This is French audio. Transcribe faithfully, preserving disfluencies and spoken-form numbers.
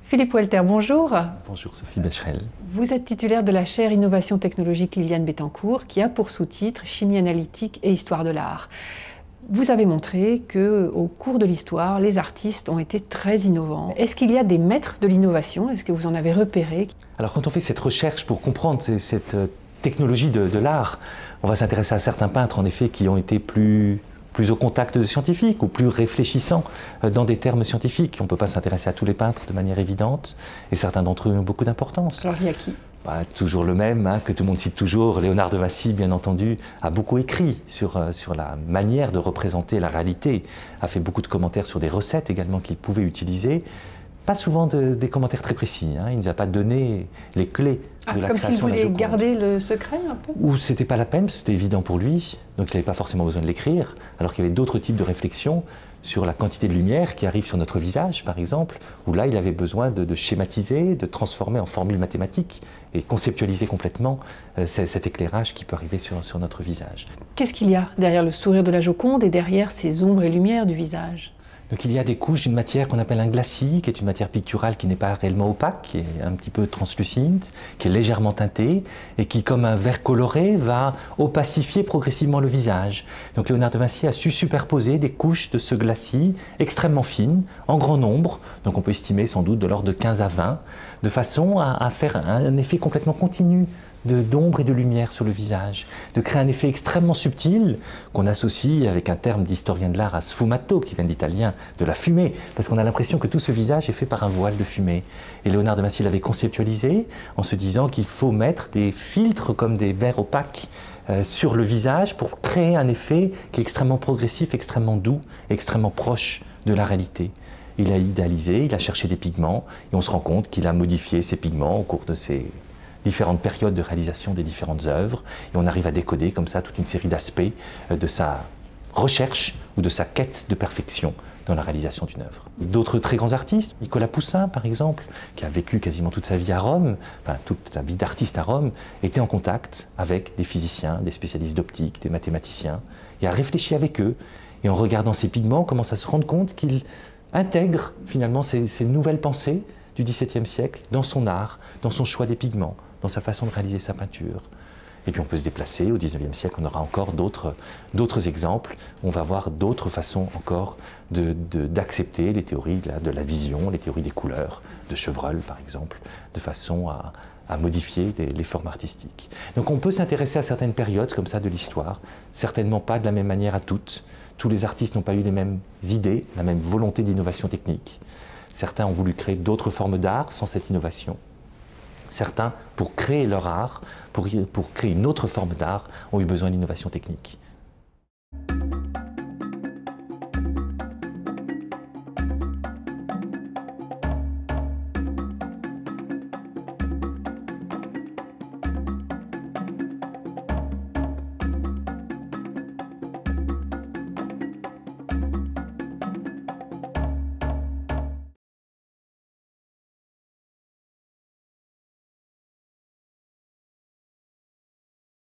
Philippe Walter, bonjour. Bonjour Sophie Becherel. Vous êtes titulaire de la chaire Innovation technologique Liliane Bettencourt qui a pour sous-titre Chimie analytique et Histoire de l'art. Vous avez montré qu'au cours de l'histoire, les artistes ont été très innovants. Est-ce qu'il y a des maîtres de l'innovation? Est-ce que vous en avez repéré? Alors quand on fait cette recherche pour comprendre cette technologie de, de l'art, on va s'intéresser à certains peintres en effet qui ont été plus... plus au contact de scientifiques ou plus réfléchissants dans des termes scientifiques. On ne peut pas s'intéresser à tous les peintres de manière évidente et certains d'entre eux ont beaucoup d'importance. Alors il y a qui? Bah, toujours le même, hein, que tout le monde cite toujours, Léonard de Vinci, bien entendu, a beaucoup écrit sur, euh, sur la manière de représenter la réalité, a fait beaucoup de commentaires sur des recettes également qu'il pouvait utiliser. Pas souvent de, des commentaires très précis, hein. Il ne nous a pas donné les clés ah, de la comme création de la Joconde. Joconde. Comme s'il voulait garder le secret un peu? Ou c'était pas la peine, c'était évident pour lui, donc il n'avait pas forcément besoin de l'écrire, alors qu'il y avait d'autres types de réflexions sur la quantité de lumière qui arrive sur notre visage, par exemple, où là il avait besoin de, de schématiser, de transformer en formules mathématiques et conceptualiser complètement euh, cet éclairage qui peut arriver sur, sur notre visage. Qu'est-ce qu'il y a derrière le sourire de la Joconde et derrière ces ombres et lumières du visage? Donc il y a des couches d'une matière qu'on appelle un glacis, qui est une matière picturale qui n'est pas réellement opaque, qui est un petit peu translucide, qui est légèrement teintée et qui, comme un verre coloré, va opacifier progressivement le visage. Donc Léonard de Vinci a su superposer des couches de ce glacis extrêmement fines, en grand nombre, donc on peut estimer sans doute de l'ordre de quinze à vingt, de façon à, à faire un effet complètement continu d'ombre et de lumière sur le visage, de créer un effet extrêmement subtil qu'on associe avec un terme d'historien de l'art à sfumato, qui vient de l'italien, de la fumée, parce qu'on a l'impression que tout ce visage est fait par un voile de fumée. Et Léonard de Vinci l'avait conceptualisé en se disant qu'il faut mettre des filtres comme des verres opaques euh, sur le visage pour créer un effet qui est extrêmement progressif, extrêmement doux, extrêmement proche de la réalité. Il a idéalisé, il a cherché des pigments, et on se rend compte qu'il a modifié ces pigments au cours de ses différentes périodes de réalisation des différentes œuvres, et on arrive à décoder comme ça toute une série d'aspects de sa recherche ou de sa quête de perfection dans la réalisation d'une œuvre. D'autres très grands artistes, Nicolas Poussin par exemple, qui a vécu quasiment toute sa vie à Rome, enfin toute sa vie d'artiste à Rome, était en contact avec des physiciens, des spécialistes d'optique, des mathématiciens, et a réfléchi avec eux, et en regardant ces pigments, commence à se rendre compte qu'il intègre finalement ces, ces nouvelles pensées du dix-septième siècle dans son art, dans son choix des pigments, dans sa façon de réaliser sa peinture. Et puis on peut se déplacer, au dix-neuvième siècle, on aura encore d'autres d'autres exemples, on va voir d'autres façons encore d'accepter de, de, les théories de la, de la vision, les théories des couleurs, de Chevreul par exemple, de façon à, à modifier les, les formes artistiques. Donc on peut s'intéresser à certaines périodes comme ça de l'histoire, certainement pas de la même manière à toutes. Tous les artistes n'ont pas eu les mêmes idées, la même volonté d'innovation technique. Certains ont voulu créer d'autres formes d'art sans cette innovation. Certains, pour créer leur art, pour, pour créer une autre forme d'art, ont eu besoin d'innovation technique.